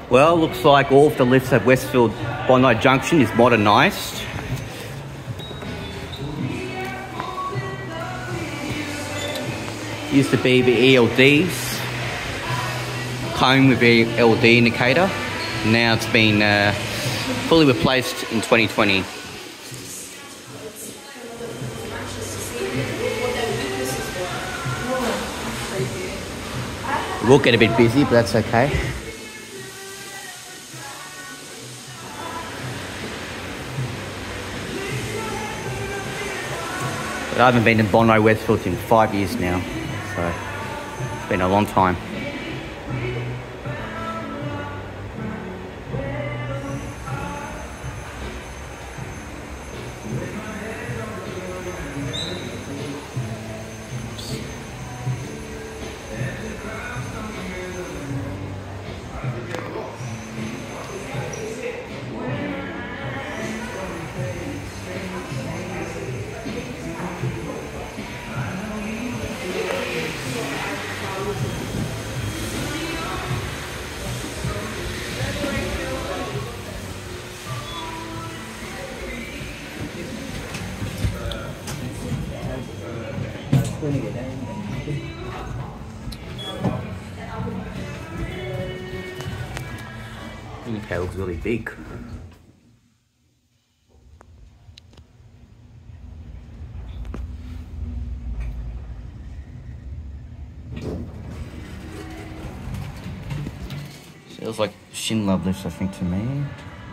Well, looks like all of the lifts at Westfield Bondi Junction is modernised. Used to be the ELDs, Kone with the ELD indicator. Now it's been fully replaced in 2020. It will get a bit busy, but that's okay. But I haven't been in Bondi Westfield in 5 years now, so it's been a long time. Okay, looks really big. Feels like shin love lifts, I think, to me.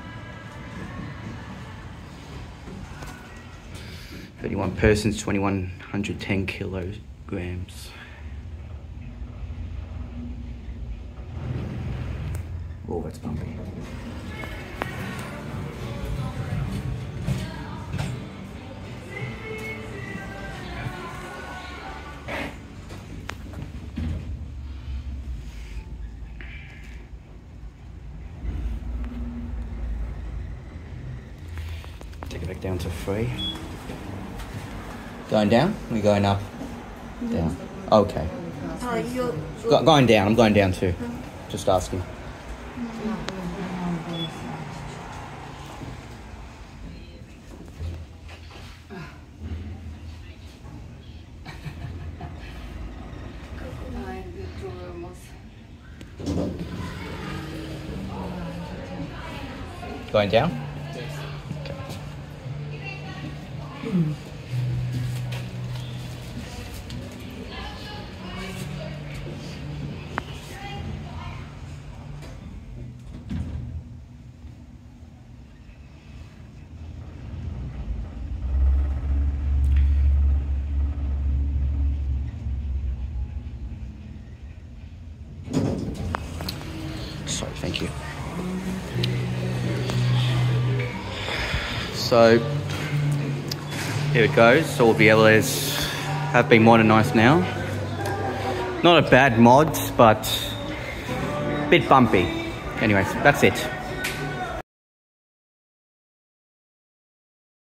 31 persons, 2,110 kilograms. Oh, that's bumpy. Take it back down to 3. Going down? We're going up? Down. Okay. Going down. I'm going down too. Just asking. Going down? Okay. Sorry, thank you. So here it goes. So all the LEDs have been modernised now. Not a bad mod, but a bit bumpy. Anyways, that's it.